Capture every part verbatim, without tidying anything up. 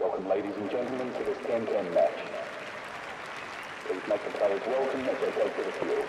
Welcome, ladies and gentlemen, to this ten ten match. Please make the players welcome as they go to the field.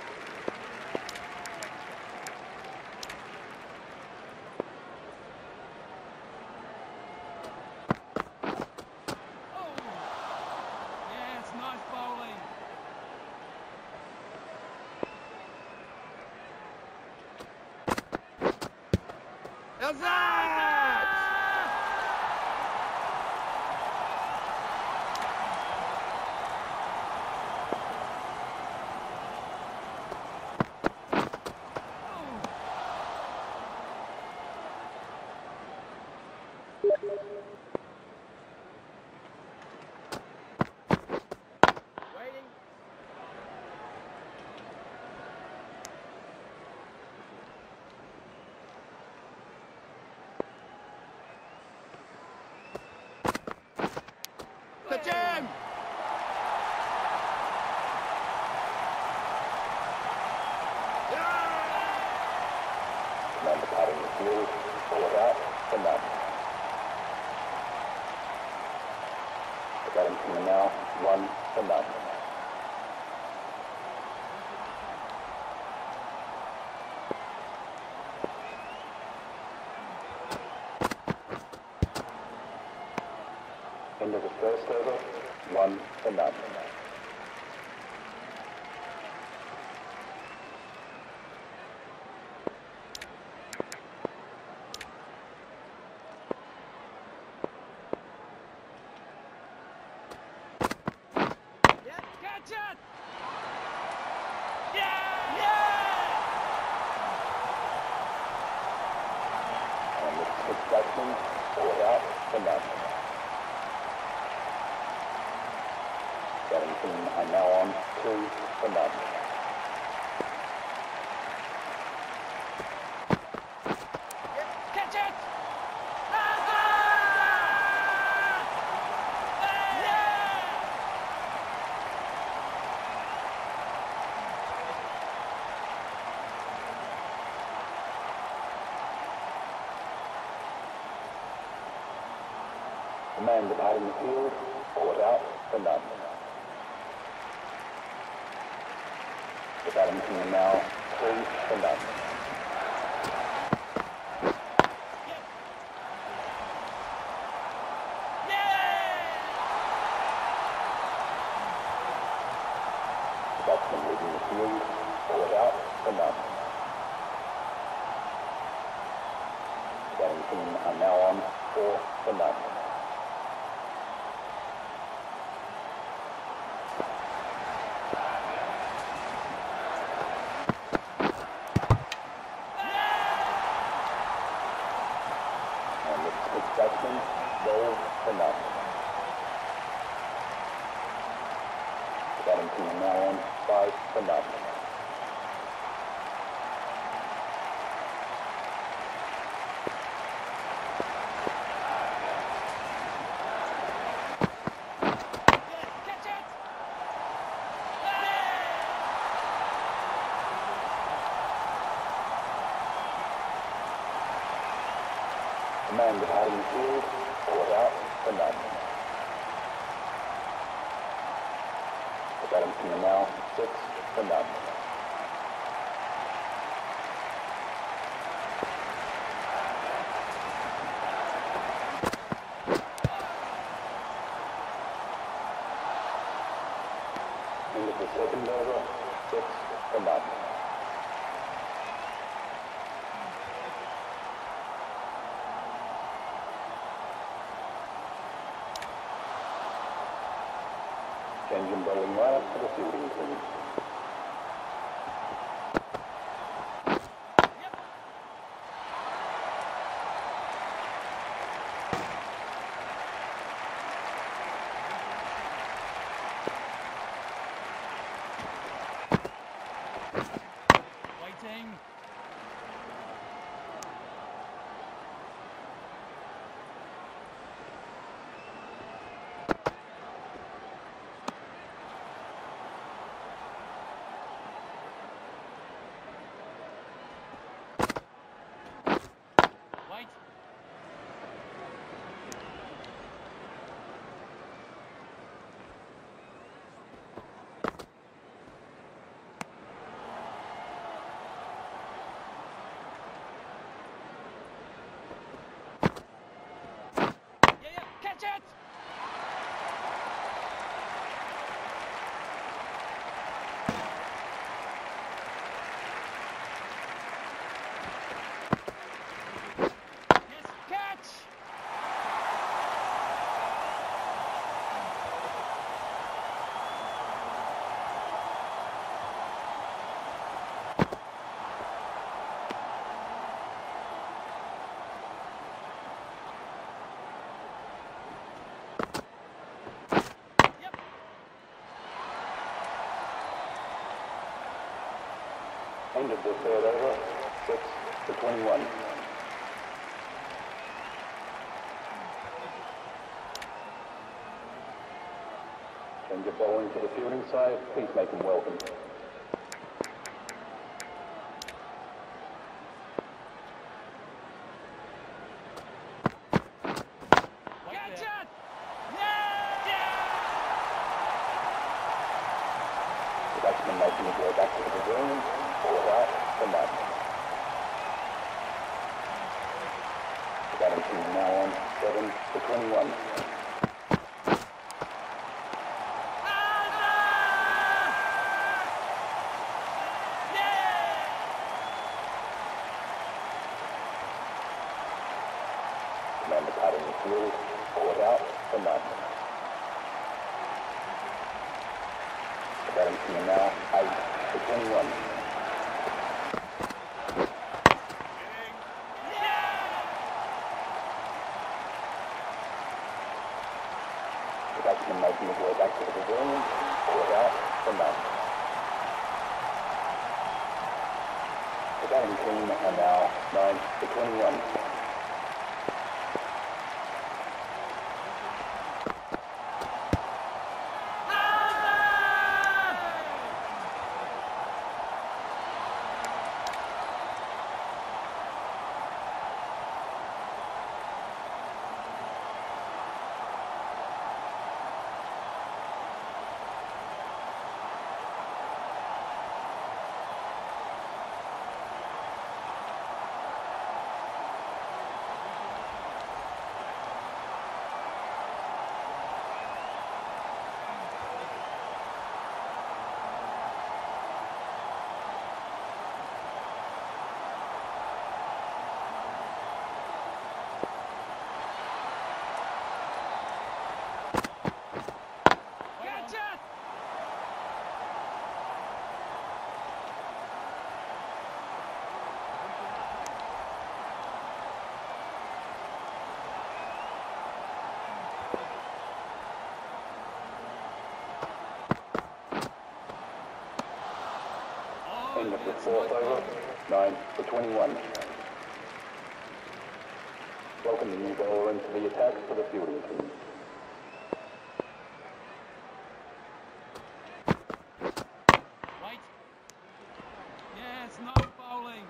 How's that? Waiting. The jam! Man departing the field, caught out for none. The batting team now, one for none. End of the first over, one for none. Yeah, catch it! Yeah! Yeah! And the sixth batsman, caught out for none. Batting team are now on two for none. Catch it! The man departing the field, caught out for none. The batting team now three for none. The batsman leading the field, caught out for none. The batting team are now on four for none. Six batsmen, ball for none. The batting team are now on five for none. Catch it! The man departing the field, caught out for none. The batting team are now six for none. End of the second over, six for none. Changing bowling lineup for the fielding team. Waiting. End of the third over, six to twenty-one. Change of bowling to the fielding side, please make them welcome. Catch it! Yeah! The batsman making his way back to the pavilion, ball out for none. The batting team now on seven to twenty-one. Commander cutting the field, caught out for none. The batting team now eight to twenty-one. The batsman making his way back to the pavilion, caught out for none. The batting team are now nine to twenty-one. Catch it! End of the fourth over, nine to twenty-one. Welcome the new bowler into the attack for the fielding team. Wait. Yes, no bowling.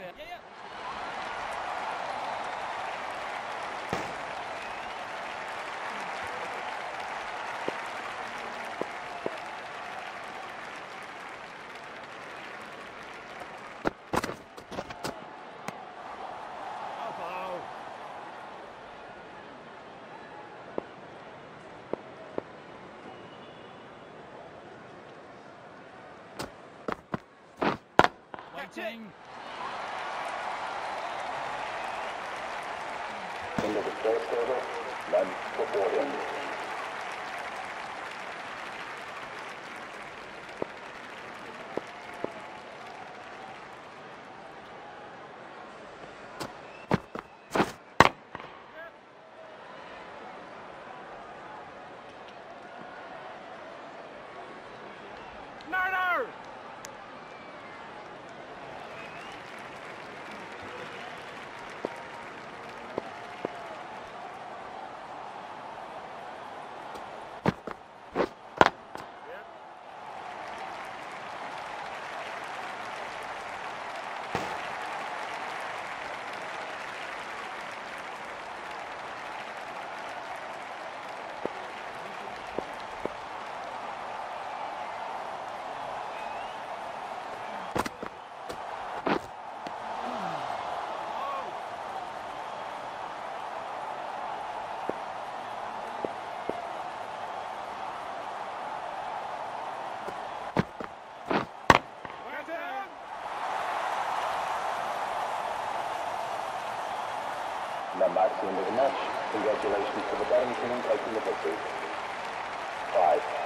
it. Yeah, yeah. Waiting. Into the first over, none before him. Murder! That marks the end of the match. Congratulations to the batting team taking the victory. Five.